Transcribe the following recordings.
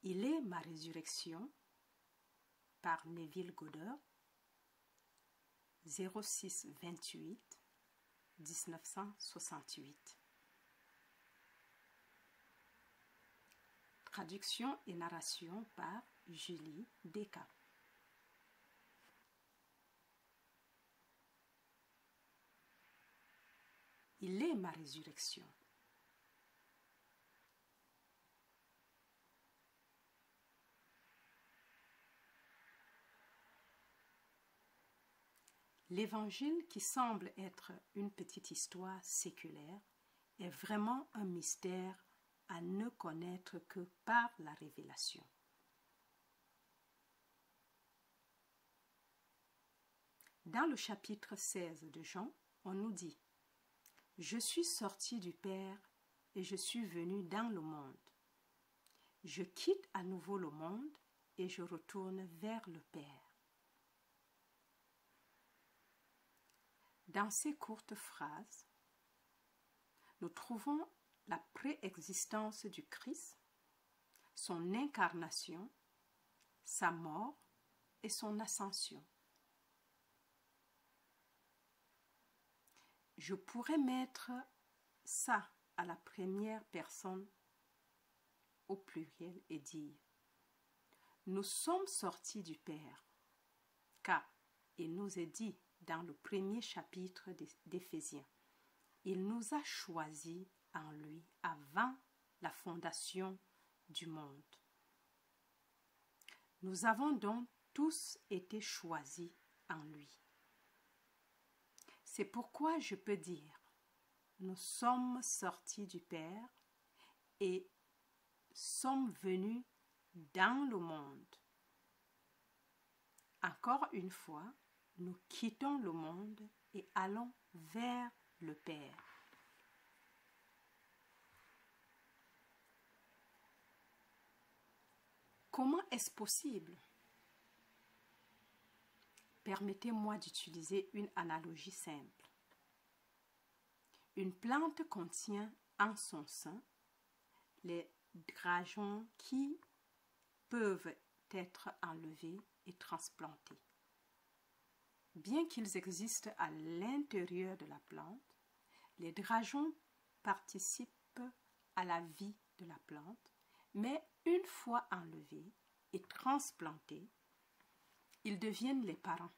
Il est ma résurrection par Neville Goddard, 06-28 1968. Traduction et narration par Julie Descamps. Il est ma résurrection. L'Évangile, qui semble être une petite histoire séculaire, est vraiment un mystère à ne connaître que par la révélation. Dans le chapitre 16 de Jean, on nous dit « Je suis sorti du Père et je suis venu dans le monde. Je quitte à nouveau le monde et je retourne vers le Père. » Dans ces courtes phrases, nous trouvons la préexistence du Christ, son incarnation, sa mort et son ascension. Je pourrais mettre ça à la première personne au pluriel et dire « Nous sommes sortis du Père, car il nous est dit dans le premier chapitre d'Éphésiens, il nous a choisis en lui avant la fondation du monde. Nous avons donc tous été choisis en lui. C'est pourquoi je peux dire, nous sommes sortis du Père et sommes venus dans le monde. Encore une fois, nous quittons le monde et allons vers le Père. Comment est-ce possible? Permettez-moi d'utiliser une analogie simple. Une plante contient en son sein les drageons qui peuvent être enlevés et transplantés. Bien qu'ils existent à l'intérieur de la plante, les drageons participent à la vie de la plante, mais une fois enlevés et transplantés, ils deviennent les parents.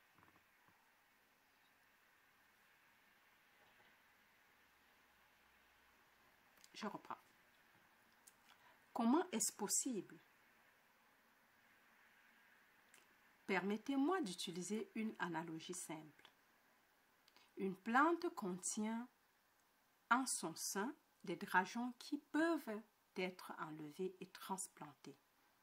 Je reprends. Comment est-ce possible? Permettez-moi d'utiliser une analogie simple. Une plante contient en son sein des drageons qui peuvent être enlevés et transplantés.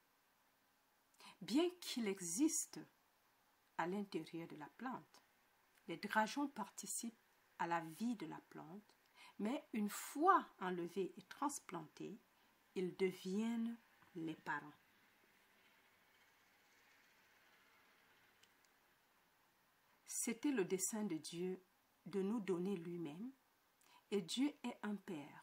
Bien qu'il existe à l'intérieur de la plante, les drageons participent à la vie de la plante, mais une fois enlevés et transplantés, ils deviennent les parents. C'était le dessein de Dieu de nous donner lui-même, et Dieu est un Père.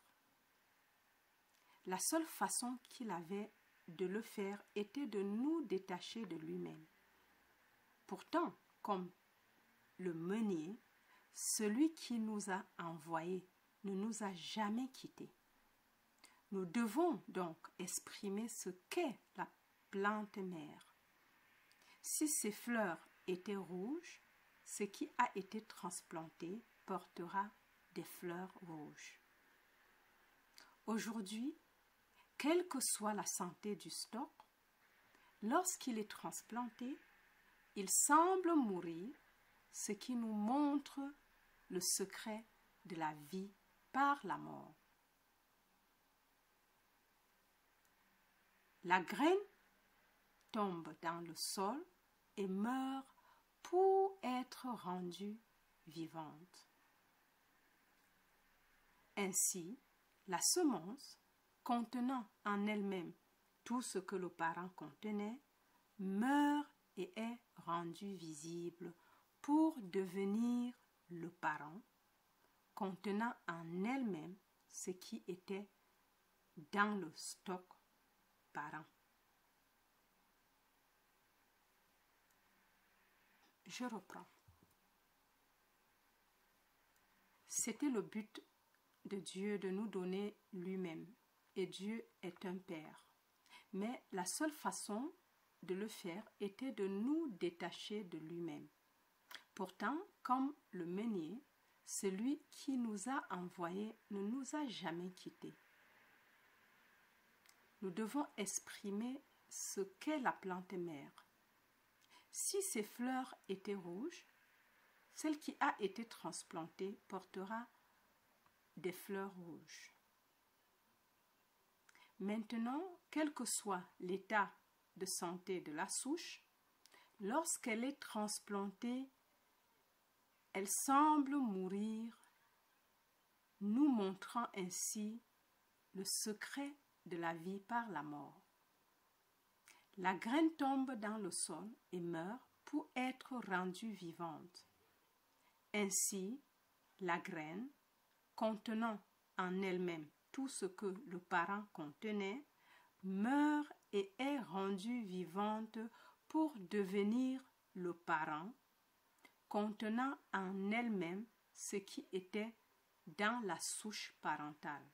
La seule façon qu'il avait de le faire était de nous détacher de lui-même. Pourtant, comme le meunier, celui qui nous a envoyés ne nous a jamais quittés. Nous devons donc exprimer ce qu'est la plante mère. Si ses fleurs étaient rouges, ce qui a été transplanté portera des fleurs rouges. Aujourd'hui, quelle que soit la santé du stock, lorsqu'il est transplanté, il semble mourir, ce qui nous montre le secret de la vie par la mort. La graine tombe dans le sol et meurt pour être rendue vivante. Ainsi, la semence, contenant en elle-même tout ce que le parent contenait, meurt et est rendue visible pour devenir le parent, contenant en elle-même ce qui était dans le stock parent. Je reprends. C'était le but de Dieu de nous donner lui-même. Et Dieu est un Père. Mais la seule façon de le faire était de nous détacher de lui-même. Pourtant, comme le meunier, celui qui nous a envoyés ne nous a jamais quittés. Nous devons exprimer ce qu'est la plante mère. Si ses fleurs étaient rouges, celle qui a été transplantée portera des fleurs rouges. Maintenant, quel que soit l'état de santé de la souche, lorsqu'elle est transplantée, elle semble mourir, nous montrant ainsi le secret de la vie par la mort. La graine tombe dans le sol et meurt pour être rendue vivante. Ainsi, la graine, contenant en elle-même tout ce que le parent contenait, meurt et est rendue vivante pour devenir le parent, contenant en elle-même ce qui était dans la souche parentale.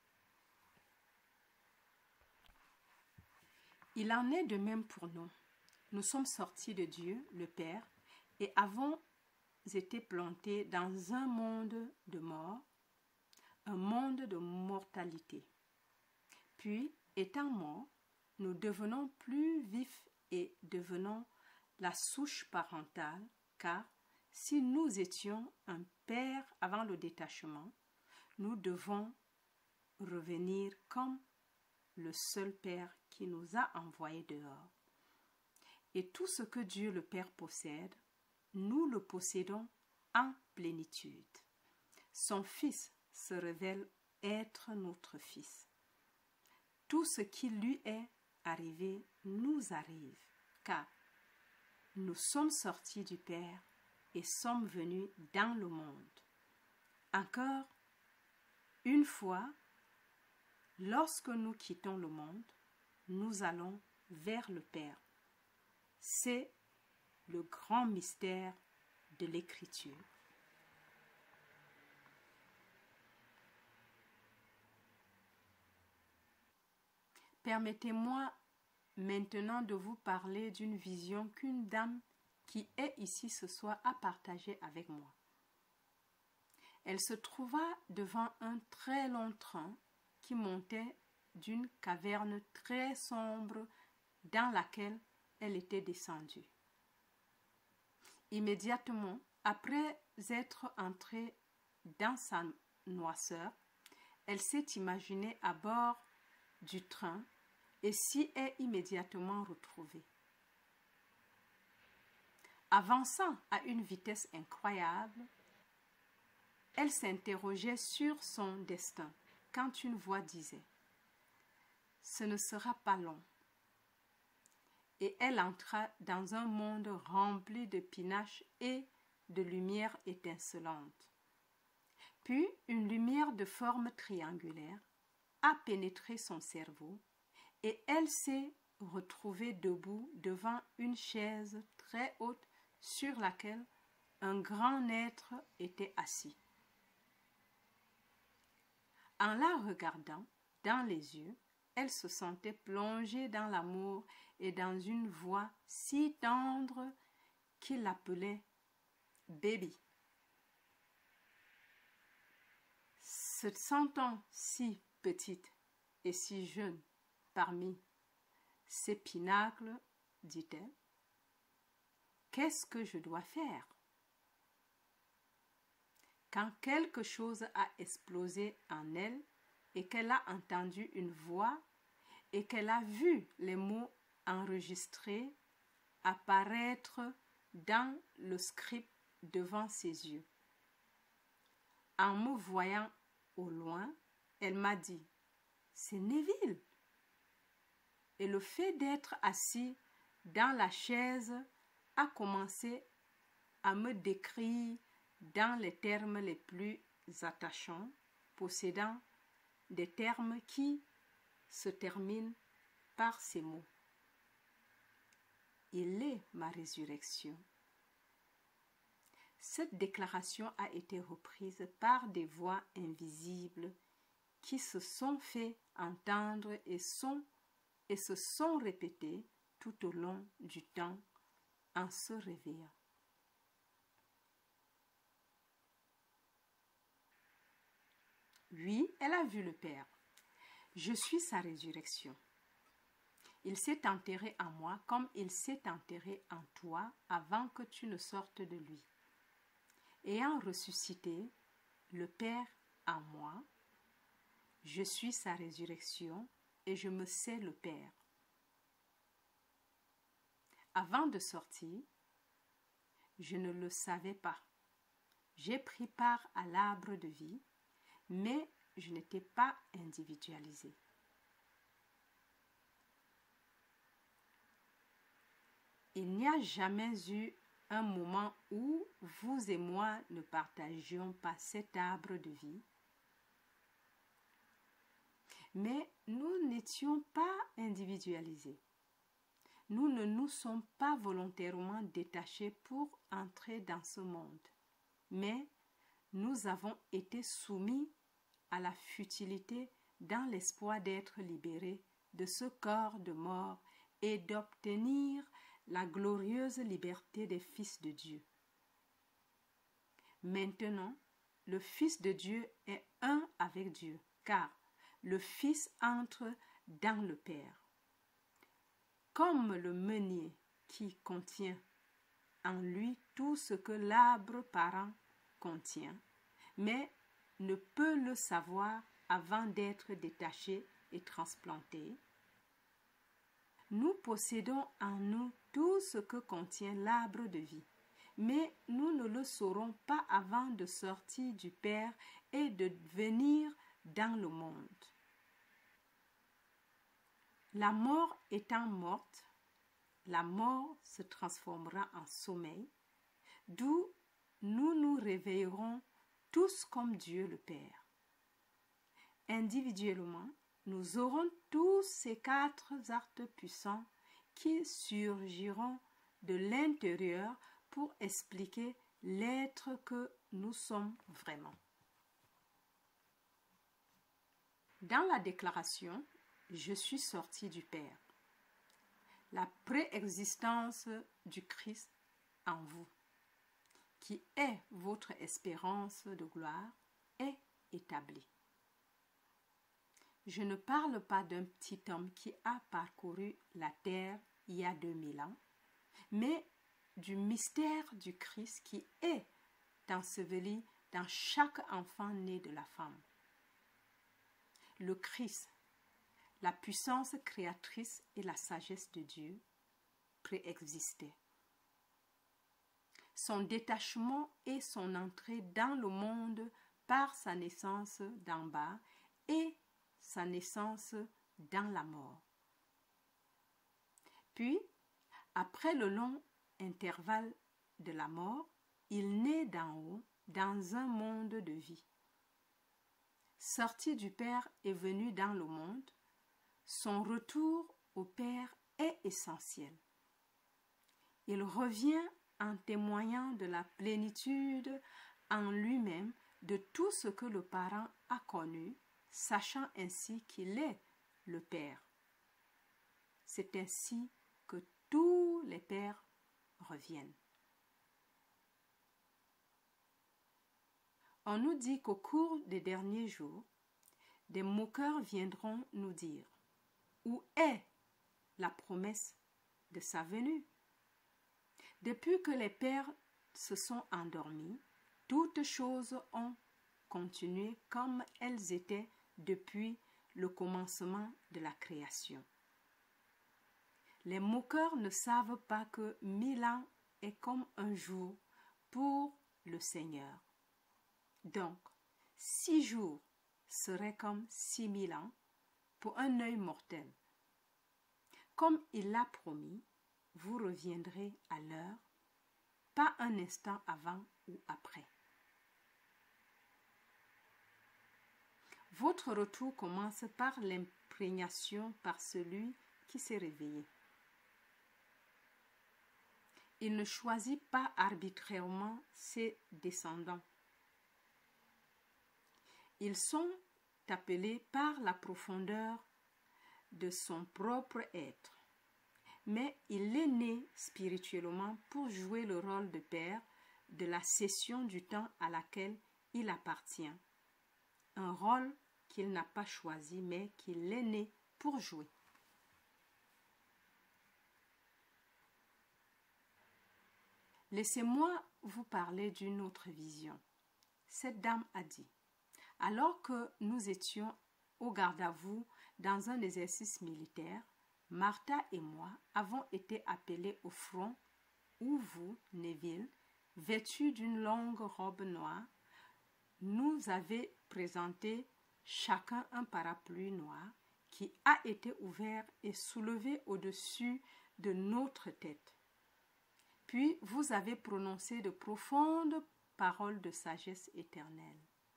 Il en est de même pour nous. Nous sommes sortis de Dieu, le Père, et avons été plantés dans un monde de mort, un monde de mortalité. Puis, étant morts, nous devenons plus vifs et devenons la souche parentale, car si nous étions un père avant le détachement, nous devons revenir comme le seul Père qui nous a envoyés dehors. Et tout ce que Dieu le Père possède, nous le possédons en plénitude. Son Fils se révèle être notre Fils. Tout ce qui lui est arrivé nous arrive, car nous sommes sortis du Père et sommes venus dans le monde. Encore une fois, lorsque nous quittons le monde, nous allons vers le Père. C'est le grand mystère de l'Écriture. Permettez-moi maintenant de vous parler d'une vision qu'une dame qui est ici ce soir a partagée avec moi. Elle se trouva devant un très long train qui montait d'une caverne très sombre dans laquelle elle était descendue. Immédiatement après être entrée dans sa noirceur, elle s'est imaginée à bord du train et s'y est immédiatement retrouvée. Avançant à une vitesse incroyable, elle s'interrogeait sur son destin quand une voix disait « Ce ne sera pas long ». Et elle entra dans un monde rempli de pinache et de lumière étincelante. Puis une lumière de forme triangulaire a pénétré son cerveau et elle s'est retrouvée debout devant une chaise très haute sur laquelle un grand être était assis. En la regardant dans les yeux, elle se sentait plongée dans l'amour et dans une voix si tendre qu'il l'appelait « Baby ». Se sentant si petite et si jeune parmi ces pinacles, dit-elle, « Qu'est-ce que je dois faire ?» Quand quelque chose a explosé en elle et qu'elle a entendu une voix et qu'elle a vu les mots enregistrés apparaître dans le script devant ses yeux. En me voyant au loin, elle m'a dit « C'est Neville !» Et le fait d'être assis dans la chaise a commencé à me décrire dans les termes les plus attachants, possédant des termes qui se terminent par ces mots. Il est ma résurrection Cette déclaration a été reprise par des voix invisibles qui se sont fait entendre et se sont répétées tout au long du temps en se réveillant. Oui, elle a vu le Père. Je suis sa résurrection. Il s'est enterré en moi comme il s'est enterré en toi avant que tu ne sortes de lui. Ayant ressuscité le Père en moi, je suis sa résurrection et je me sais le Père. Avant de sortir, je ne le savais pas. J'ai pris part à l'arbre de vie, mais je n'étais pas individualisée. Il n'y a jamais eu un moment où vous et moi ne partagions pas cet arbre de vie, mais nous n'étions pas individualisés. Nous ne nous sommes pas volontairement détachés pour entrer dans ce monde, mais nous avons été soumis à la futilité dans l'espoir d'être libérés de ce corps de mort et d'obtenir la glorieuse liberté des fils de Dieu. Maintenant, le Fils de Dieu est un avec Dieu, car le Fils entre dans le Père. Comme le meunier qui contient en lui tout ce que l'arbre parent contient, mais ne peut le savoir avant d'être détaché et transplanté, nous possédons en nous tout ce que contient l'arbre de vie, mais nous ne le saurons pas avant de sortir du Père et de venir dans le monde. La mort étant morte, la mort se transformera en sommeil, d'où nous nous réveillerons tous comme Dieu le Père. Individuellement, nous aurons tous ces 4 actes puissants qui surgiront de l'intérieur pour expliquer l'être que nous sommes vraiment. Dans la déclaration « Je suis sorti du Père », la préexistence du Christ en vous, qui est votre espérance de gloire, est établie. Je ne parle pas d'un petit homme qui a parcouru la terre il y a 2000 ans, mais du mystère du Christ qui est enseveli dans chaque enfant né de la femme. Le Christ, la puissance créatrice et la sagesse de Dieu, préexistaient. Son détachement et son entrée dans le monde par sa naissance d'en bas et sa naissance dans la mort. Puis, après le long intervalle de la mort, il naît d'en haut dans un monde de vie. Sorti du Père et venu dans le monde, son retour au Père est essentiel. Il revient en témoignant de la plénitude en lui-même de tout ce que le parent a connu, sachant ainsi qu'il est le Père. C'est ainsi que tous les pères reviennent. On nous dit qu'au cours des derniers jours, des moqueurs viendront nous dire « Où est la promesse de sa venue ?» Depuis que les pères se sont endormis, toutes choses ont continué comme elles étaient depuis le commencement de la création. Les moqueurs ne savent pas que 1000 ans est comme un jour pour le Seigneur. Donc, 6 jours seraient comme 6000 ans pour un œil mortel. Comme il l'a promis, vous reviendrez à l'heure, pas un instant avant ou après. Votre retour commence par l'imprégnation par celui qui s'est réveillé. Il ne choisit pas arbitrairement ses descendants. Ils sont appelés par la profondeur de son propre être. Mais il est né spirituellement pour jouer le rôle de père de la cession du temps à laquelle il appartient. Un rôle qu'il n'a pas choisi, mais qu'il est né pour jouer. Laissez-moi vous parler d'une autre vision. Cette dame a dit, alors que nous étions au garde-à-vous dans un exercice militaire, Martha et moi avons été appelés au front où vous, Neville, vêtu d'une longue robe noire, nous avez présenté chacun un parapluie noir qui a été ouvert et soulevé au-dessus de notre tête. Puis vous avez prononcé de profondes paroles de sagesse éternelle.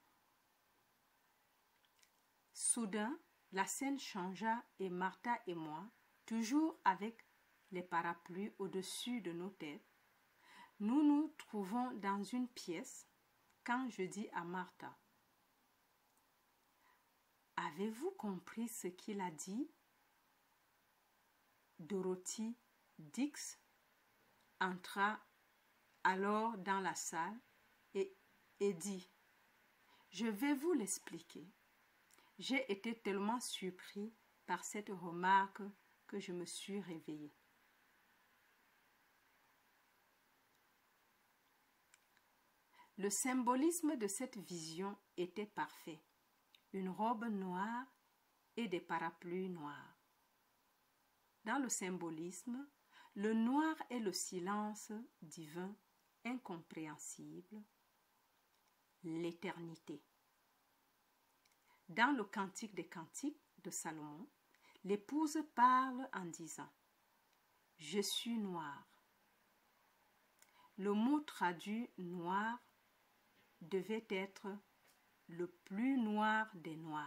Soudain, la scène changea et Martha et moi, toujours avec les parapluies au-dessus de nos têtes, nous nous trouvons dans une pièce quand je dis à Martha, « Avez-vous compris ce qu'il a dit ?» Dorothy Dix entra alors dans la salle et dit, « Je vais vous l'expliquer. » J'ai été tellement surpris par cette remarque que je me suis réveillée. Le symbolisme de cette vision était parfait. Une robe noire et des parapluies noirs. Dans le symbolisme, le noir est le silence divin, incompréhensible, l'éternité. Dans le Cantique des Cantiques de Salomon, l'épouse parle en disant « Je suis noire ». Le mot traduit « noir » devait être « le plus noir des noirs ».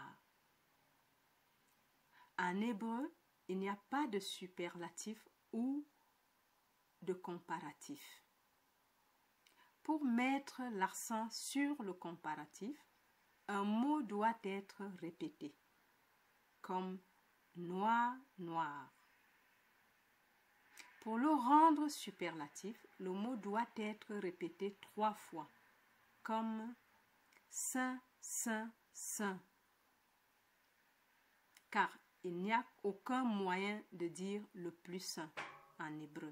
En hébreu, il n'y a pas de superlatif ou de comparatif. Pour mettre l'accent sur le comparatif, un mot doit être répété, comme noir, noir. Pour le rendre superlatif, le mot doit être répété 3 fois, comme saint, saint, saint. Car il n'y a aucun moyen de dire le plus saint en hébreu.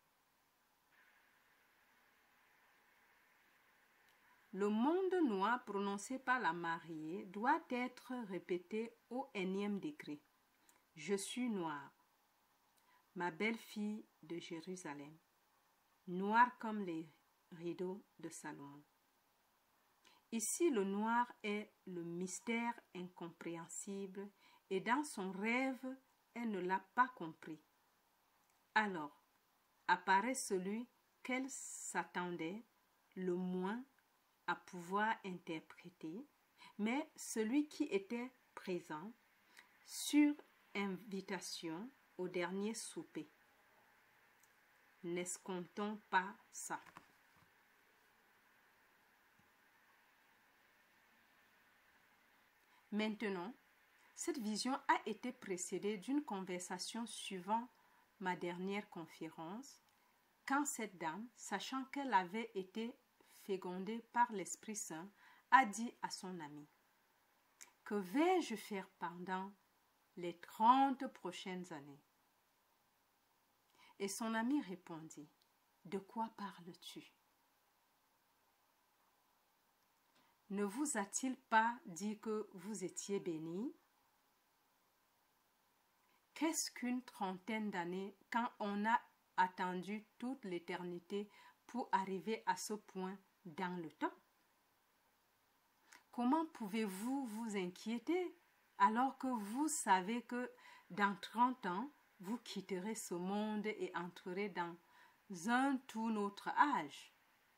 Le monde noir prononcé par la mariée doit être répété au 1e degré. Je suis noire, ma belle-fille de Jérusalem, noire comme les rideaux de Salomon. Ici, le noir est le mystère incompréhensible et dans son rêve, elle ne l'a pas compris. Alors, apparaît celui qu'elle s'attendait le moins à pouvoir interpréter, mais celui qui était présent sur invitation au dernier souper. N'escomptons pas ça. Maintenant, cette vision a été précédée d'une conversation suivant ma dernière conférence, quand cette dame, sachant qu'elle avait été fécondée par l'Esprit Saint, a dit à son ami, « Que vais-je faire pendant les 30 prochaines années ?» Et son ami répondit, « De quoi parles-tu ? Ne vous a-t-il pas dit que vous étiez bénie ? Qu'est-ce qu'une 30aine d'années quand on a attendu toute l'éternité pour arriver à ce point dans le temps? Comment pouvez-vous vous inquiéter alors que vous savez que dans 30 ans, vous quitterez ce monde et entrerez dans un tout autre âge?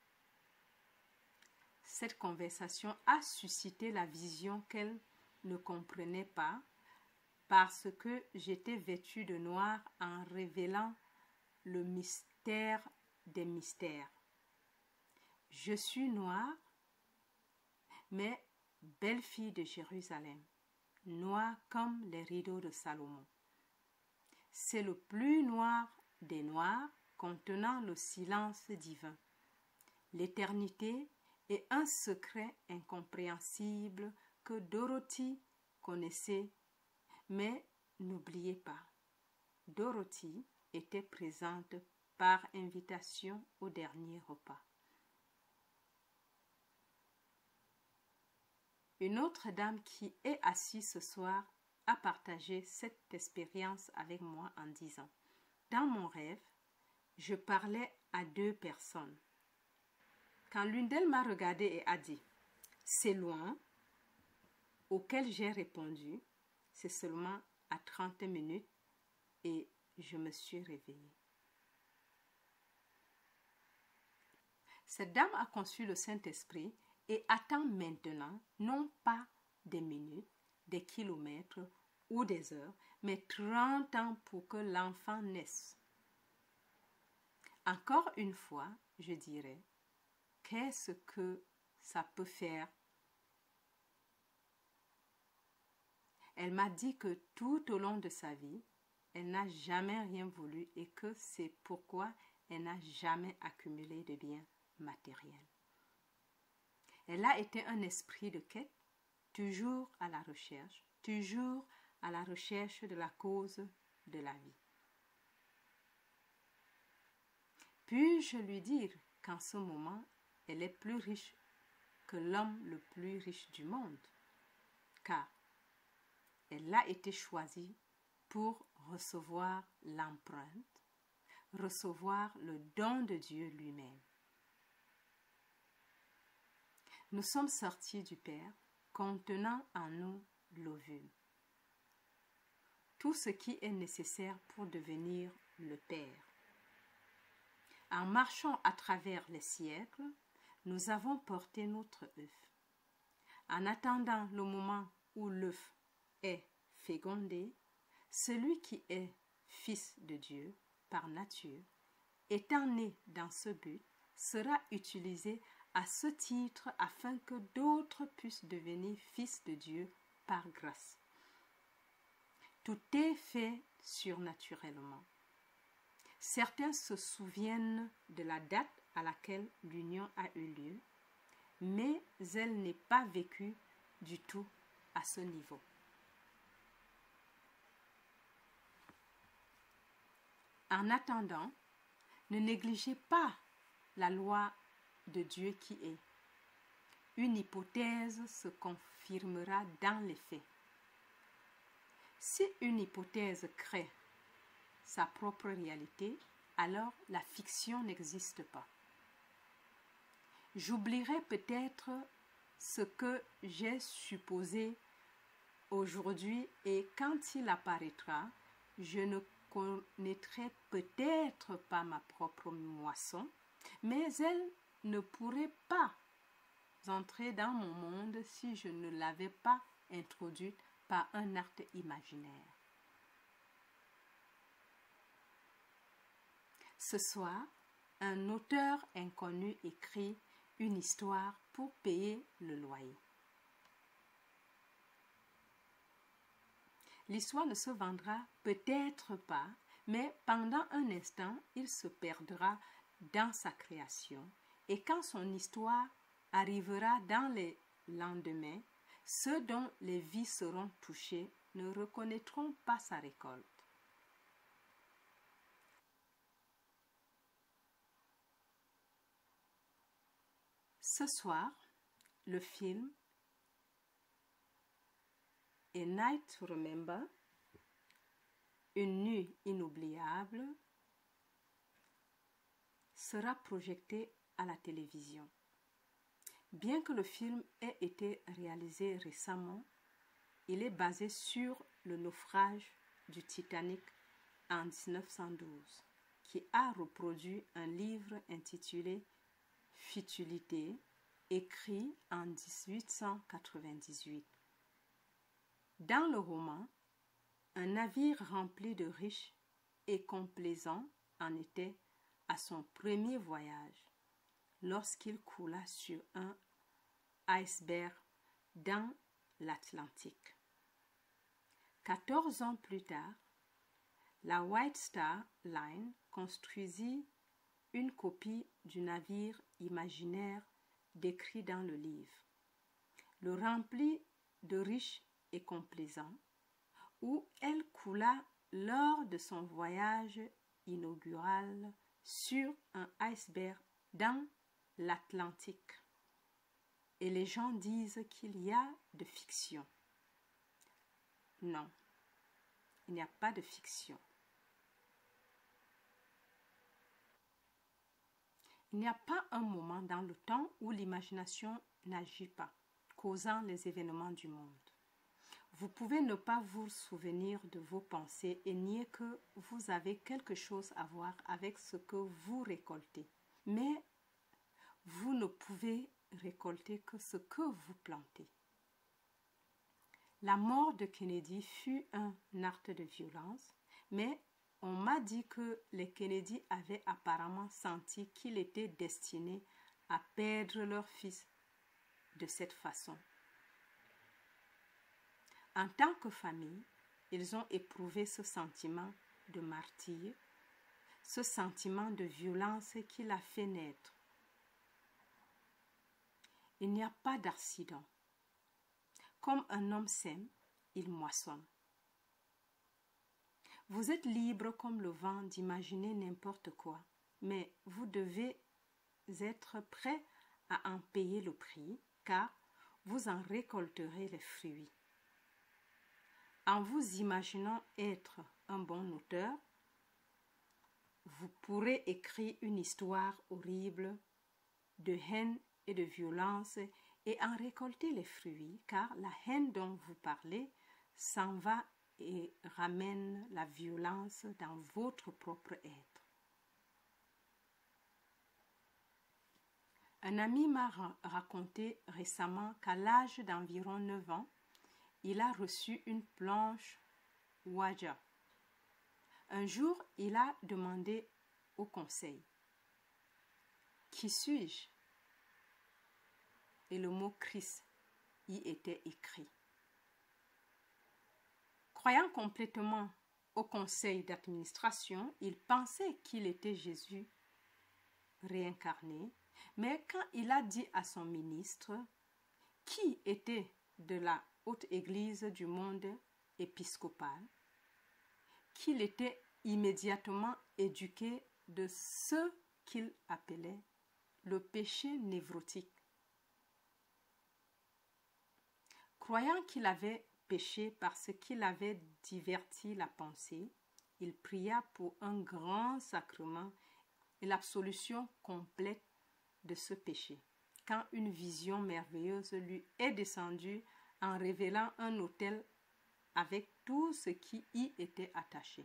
Cette conversation a suscité la vision qu'elle ne comprenait pas parce que j'étais vêtue de noir en révélant le mystère des mystères. Je suis noire, mais belle fille de Jérusalem, noire comme les rideaux de Salomon. C'est le plus noir des noirs, contenant le silence divin, l'éternité et un secret incompréhensible que Dorothy connaissait. Mais n'oubliez pas, Dorothy était présente par invitation au dernier repas. Une autre dame qui est assise ce soir a partagé cette expérience avec moi en disant: dans mon rêve, je parlais à deux personnes. Quand l'une d'elles m'a regardée et a dit: c'est loin, auquel j'ai répondu: c'est seulement à 30 minutes, et je me suis réveillée. Cette dame a conçu le Saint-Esprit et attend maintenant non pas des minutes, des kilomètres ou des heures, mais 30 ans pour que l'enfant naisse. Encore une fois, je dirais, qu'est-ce que ça peut faire? Elle m'a dit que tout au long de sa vie, elle n'a jamais rien voulu et que c'est pourquoi elle n'a jamais accumulé de biens matériels. Elle a été un esprit de quête, toujours à la recherche de la cause de la vie. Puis-je lui dire qu'en ce moment, elle est plus riche que l'homme le plus riche du monde, car elle a été choisie pour recevoir l'empreinte, recevoir le don de Dieu lui-même. Nous sommes sortis du Père, contenant en nous l'ovule. Tout ce qui est nécessaire pour devenir le Père. En marchant à travers les siècles, nous avons porté notre œuf. En attendant le moment où l'œuf est fécondé, celui qui est fils de Dieu par nature, étant né dans ce but, sera utilisé à ce titre afin que d'autres puissent devenir fils de Dieu par grâce. Tout est fait surnaturellement. Certains se souviennent de la date à laquelle l'union a eu lieu, mais elle n'est pas vécue du tout à ce niveau. En attendant, ne négligez pas la loi de Dieu qui est. Une hypothèse se confirmera dans les faits. Si une hypothèse crée sa propre réalité, alors la fiction n'existe pas. J'oublierai peut-être ce que j'ai supposé aujourd'hui et quand il apparaîtra, je ne connaîtrai peut-être pas ma propre moisson, mais elle ne pourrait pas entrer dans mon monde si je ne l'avais pas introduite par un acte imaginaire. Ce soir, un auteur inconnu écrit une histoire pour payer le loyer. L'histoire ne se vendra peut-être pas, mais pendant un instant, il se perdra dans sa création. Et quand son histoire arrivera dans les lendemains, ceux dont les vies seront touchées ne reconnaîtront pas sa récolte. Ce soir, le film A Night to Remember, une nuit inoubliable, sera projeté à la télévision. Bien que le film ait été réalisé récemment, il est basé sur le naufrage du Titanic en 1912, qui a reproduit un livre intitulé Futilité, écrit en 1898. Dans le roman, un navire rempli de riches et complaisants en était à son premier voyage lorsqu'il coula sur un iceberg dans l'Atlantique. 14 ans plus tard, la White Star Line construisit une copie du navire imaginaire décrit dans le livre, le remplit de riches et complaisants, où elle coula lors de son voyage inaugural sur un iceberg dans l'Atlantique. Et les gens disent qu'il y a de fiction. Non, il n'y a pas de fiction. Il n'y a pas un moment dans le temps où l'imagination n'agit pas, causant les événements du monde. Vous pouvez ne pas vous souvenir de vos pensées et nier que vous avez quelque chose à voir avec ce que vous récoltez. Mais vous ne pouvez récolter que ce que vous plantez. La mort de Kennedy fut un acte de violence, mais on m'a dit que les Kennedy avaient apparemment senti qu'il était destiné à perdre leur fils de cette façon. En tant que famille, ils ont éprouvé ce sentiment de martyre, ce sentiment de violence qui l'a fait naître. Il n'y a pas d'accident. Comme un homme sème, il moissonne. Vous êtes libre comme le vent d'imaginer n'importe quoi, mais vous devez être prêt à en payer le prix, car vous en récolterez les fruits. En vous imaginant être un bon auteur, vous pourrez écrire une histoire horrible de haine et de violence et en récolter les fruits, car la haine dont vous parlez s'en va et ramène la violence dans votre propre être. Un ami m'a raconté récemment qu'à l'âge d'environ 9 ans, il a reçu une planche Ouija. Un jour, il a demandé au conseil « Qui suis-je » et le mot « Christ » y était écrit. Croyant complètement au conseil d'administration, il pensait qu'il était Jésus réincarné, mais quand il a dit à son ministre, qui était de la haute église du monde épiscopal, qu'il était immédiatement éduqué de ce qu'il appelait le péché névrotique. Croyant qu'il avait péché parce qu'il avait diverti la pensée, il pria pour un grand sacrement et l'absolution complète de ce péché, quand une vision merveilleuse lui est descendue en révélant un autel avec tout ce qui y était attaché.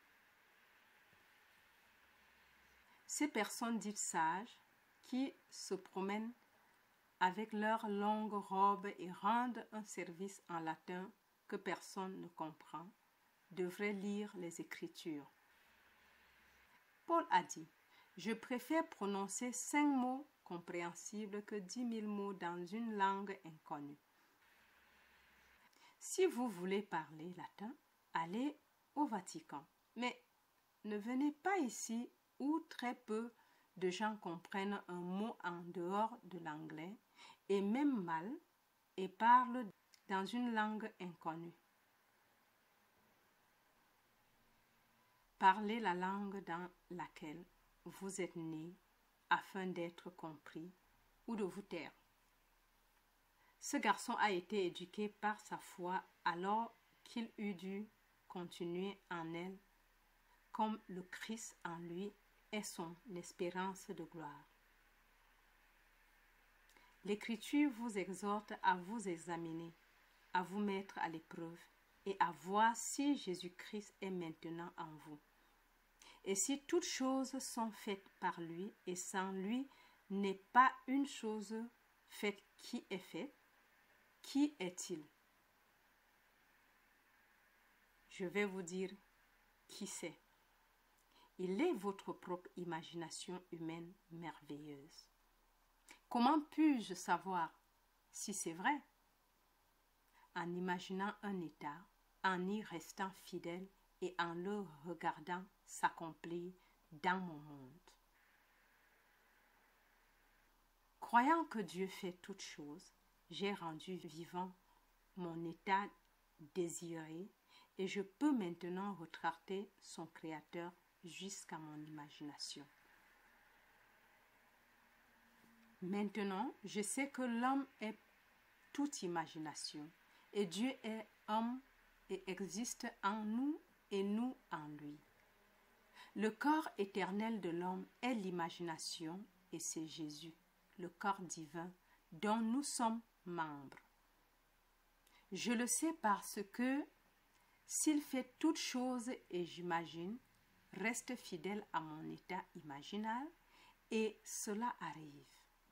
Ces personnes dites sages, qui se promènent avec leurs longues robes et rendent un service en latin que personne ne comprend, devraient lire les Écritures. Paul a dit « Je préfère prononcer 5 mots compréhensibles que 10 000 mots dans une langue inconnue. » Si vous voulez parler latin, allez au Vatican. Mais ne venez pas ici où très peu de gens comprennent un mot en dehors de l'anglais et même mal et parlent dans une langue inconnue. Parlez la langue dans laquelle vous êtes né afin d'être compris ou de vous taire. Ce garçon a été éduqué par sa foi alors qu'il eût dû continuer en elle, comme le Christ en lui est son espérance de gloire. L'Écriture vous exhorte à vous examiner, à vous mettre à l'épreuve et à voir si Jésus-Christ est maintenant en vous. Et si toutes choses sont faites par lui et sans lui n'est pas une chose faite qui est faite, qui est-il? Je vais vous dire qui c'est. Il est votre propre imagination humaine merveilleuse. Comment puis-je savoir si c'est vrai? En imaginant un état, en y restant fidèle et en le regardant s'accomplir dans mon monde. Croyant que Dieu fait toutes choses, j'ai rendu vivant mon état désiré et je peux maintenant retracer son Créateur jusqu'à mon imagination. Maintenant, je sais que l'homme est toute imagination et Dieu est homme et existe en nous et nous en lui. Le corps éternel de l'homme est l'imagination et c'est Jésus, le corps divin dont nous sommes membres. Je le sais parce que s'il fait toutes choses et j'imagine, reste fidèle à mon état imaginal et cela arrive.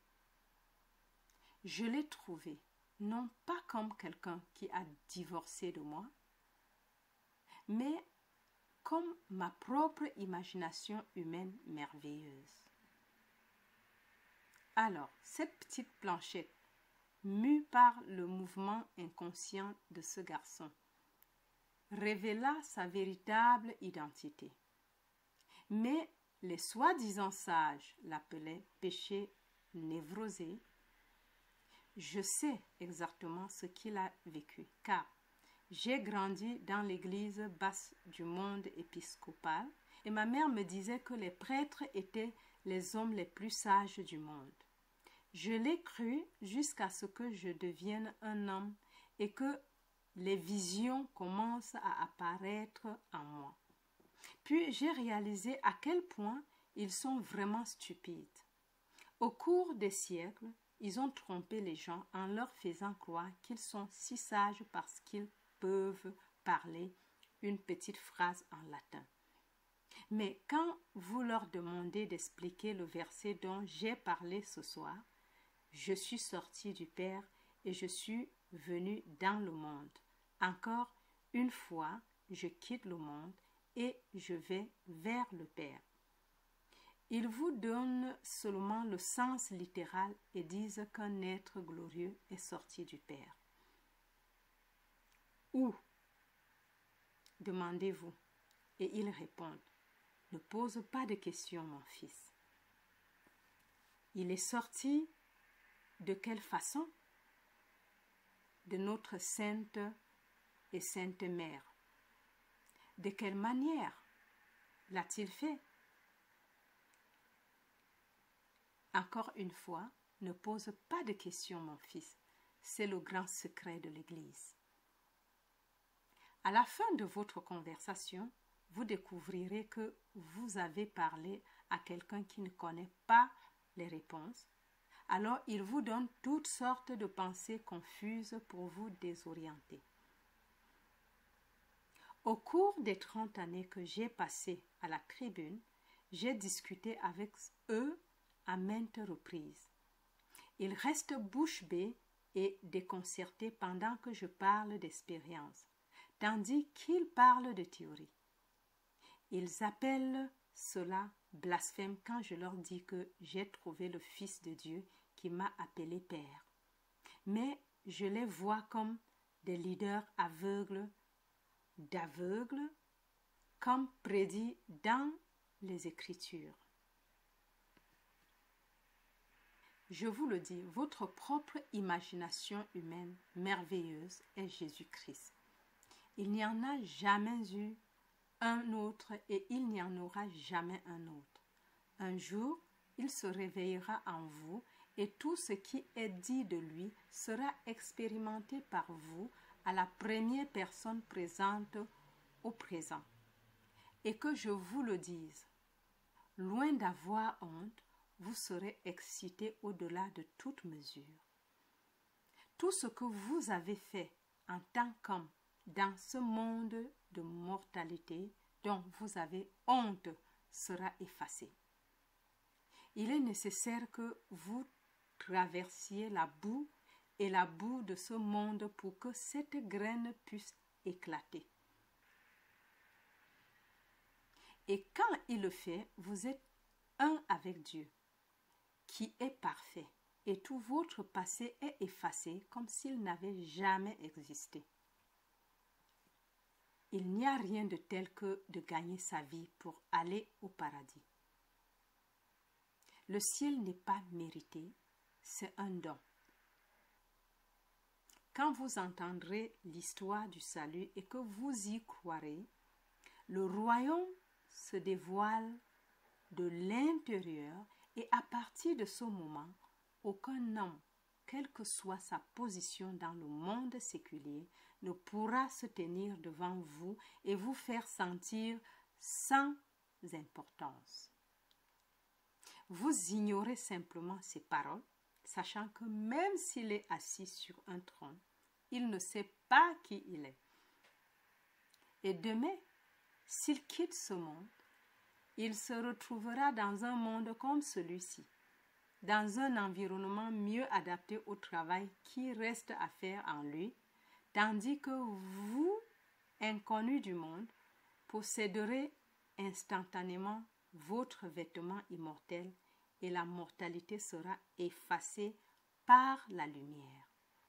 Je l'ai trouvé, non pas comme quelqu'un qui a divorcé de moi, mais comme ma propre imagination humaine merveilleuse. Alors, cette petite planchette, mue par le mouvement inconscient de ce garçon, révéla sa véritable identité. Mais les soi-disant sages l'appelaient péché névrosé. Je sais exactement ce qu'il a vécu, car j'ai grandi dans l'église basse du monde épiscopal et ma mère me disait que les prêtres étaient les hommes les plus sages du monde. Je l'ai cru jusqu'à ce que je devienne un homme et que les visions commencent à apparaître en moi. Puis j'ai réalisé à quel point ils sont vraiment stupides. Au cours des siècles, ils ont trompé les gens en leur faisant croire qu'ils sont si sages parce qu'ils peuvent parler une petite phrase en latin. Mais quand vous leur demandez d'expliquer le verset dont j'ai parlé ce soir, je suis sorti du Père et je suis venu dans le monde. Encore une fois, je quitte le monde et je vais vers le Père. Ils vous donnent seulement le sens littéral et disent qu'un être glorieux est sorti du Père. Où? Demandez-vous. Et ils répondent, ne pose pas de questions, mon fils. Il est sorti de quelle façon? De notre sainte et sainte mère. De quelle manière l'a-t-il fait? Encore une fois, ne pose pas de questions, mon fils. C'est le grand secret de l'Église. À la fin de votre conversation, vous découvrirez que vous avez parlé à quelqu'un qui ne connaît pas les réponses. Alors, il vous donne toutes sortes de pensées confuses pour vous désorienter. Au cours des 30 années que j'ai passées à la tribune, j'ai discuté avec eux à maintes reprises. Ils restent bouche bée et déconcertés pendant que je parle d'expérience, tandis qu'ils parlent de théorie. Ils appellent cela blasphème quand je leur dis que j'ai trouvé le Fils de Dieu qui m'a appelé Père. Mais je les vois comme des leaders d'aveugles, comme prédit dans les Écritures. Je vous le dis, votre propre imagination humaine merveilleuse est Jésus-Christ. Il n'y en a jamais eu un autre et il n'y en aura jamais un autre. Un jour, il se réveillera en vous et tout ce qui est dit de lui sera expérimenté par vous à la première personne présente au présent. Et que je vous le dise, loin d'avoir honte, vous serez excité au-delà de toute mesure. Tout ce que vous avez fait en tant qu'homme dans ce monde de mortalité dont vous avez honte sera effacé. Il est nécessaire que vous traversiez la boue et la boue de ce monde pour que cette graine puisse éclater. Et quand il le fait, vous êtes un avec Dieu, qui est parfait, et tout votre passé est effacé comme s'il n'avait jamais existé. Il n'y a rien de tel que de gagner sa vie pour aller au paradis. Le ciel n'est pas mérité, c'est un don. Quand vous entendrez l'histoire du salut et que vous y croirez, le royaume se dévoile de l'intérieur et à partir de ce moment, aucun homme, quelle que soit sa position dans le monde séculier, ne pourra se tenir devant vous et vous faire sentir sans importance. Vous ignorez simplement ces paroles, sachant que même s'il est assis sur un trône, il ne sait pas qui il est. Et demain, s'il quitte ce monde, il se retrouvera dans un monde comme celui-ci, dans un environnement mieux adapté au travail qui reste à faire en lui, tandis que vous, inconnus du monde, posséderez instantanément votre vêtement immortel et la mortalité sera effacée par la lumière.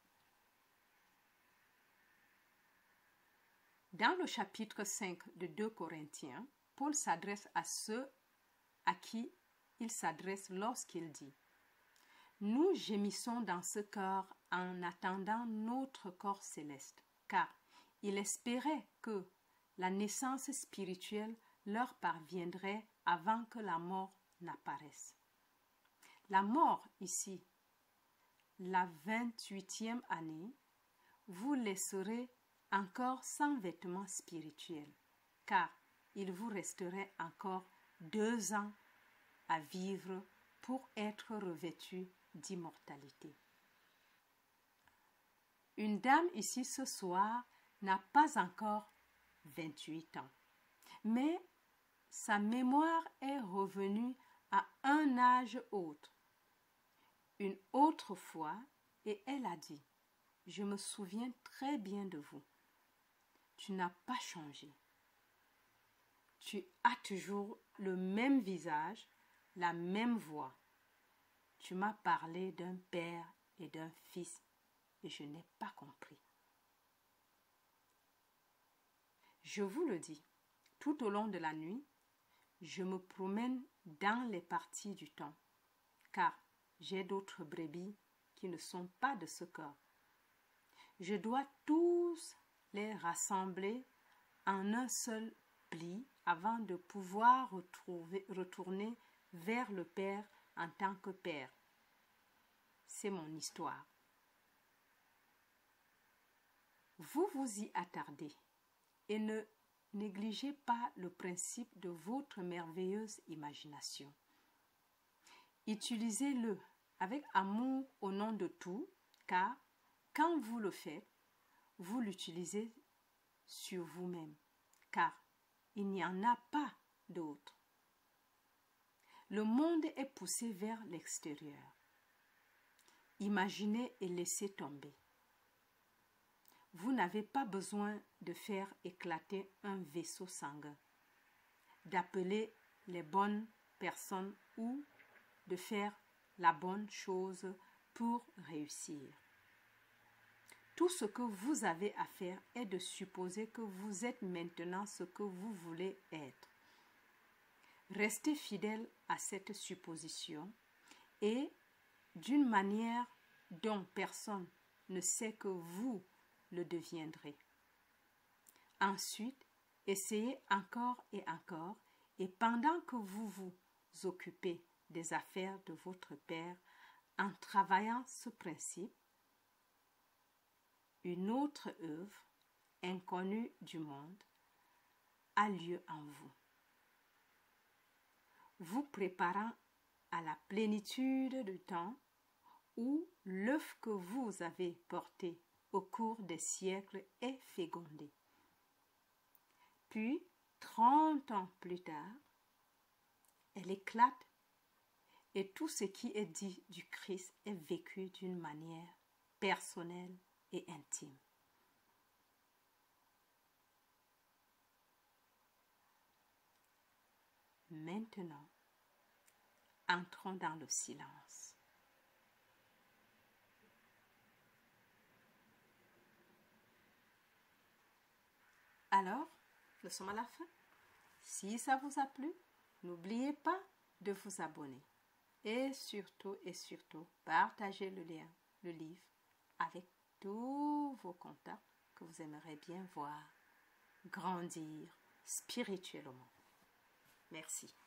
Dans le chapitre 5 de 2 Corinthiens, Paul s'adresse à ceux à qui il s'adresse lorsqu'il dit « Nous gémissons dans ce corps en attendant notre corps céleste, car il espérait que la naissance spirituelle leur parviendrait avant que la mort n'apparaisse. » La mort ici, la 28e année, vous laisserez encore sans vêtements spirituels, car il vous resterait encore 2 ans à vivre pour être revêtu d'immortalité. Une dame ici ce soir n'a pas encore 28 ans, mais sa mémoire est revenue à un âge autre. Une autre fois, et elle a dit « Je me souviens très bien de vous. Tu n'as pas changé. Tu as toujours le même visage, la même voix. Tu m'as parlé d'un père et d'un fils et je n'ai pas compris. » Je vous le dis, tout au long de la nuit, je me promène dans les parties du temps, car j'ai d'autres brebis qui ne sont pas de ce corps. Je dois tous les rassembler en un seul pli avant de pouvoir retourner vers le Père en tant que Père. C'est mon histoire. Vous vous y attardez et ne négligez pas le principe de votre merveilleuse imagination. Utilisez-le avec amour au nom de tout, car quand vous le faites, vous l'utilisez sur vous-même, car il n'y en a pas d'autre. Le monde est poussé vers l'extérieur. Imaginez et laissez tomber. Vous n'avez pas besoin de faire éclater un vaisseau sanguin, d'appeler les bonnes personnes ou de faire la bonne chose pour réussir. Tout ce que vous avez à faire est de supposer que vous êtes maintenant ce que vous voulez être. Restez fidèle à cette supposition et d'une manière dont personne ne sait que vous le deviendrez. Ensuite, essayez encore et encore, et pendant que vous vous occupez des affaires de votre Père, en travaillant ce principe, une autre œuvre, inconnue du monde, a lieu en vous, vous préparant à la plénitude du temps où l'œuf que vous avez porté au cours des siècles est fécondé. Puis, 30 ans plus tard, elle éclate et tout ce qui est dit du Christ est vécu d'une manière personnelle et intime. Maintenant, entrons dans le silence. Alors, nous sommes à la fin. Si ça vous a plu, n'oubliez pas de vous abonner. Et surtout, partagez le lien, le livre, avec tous vos contacts que vous aimeriez bien voir grandir spirituellement. Merci.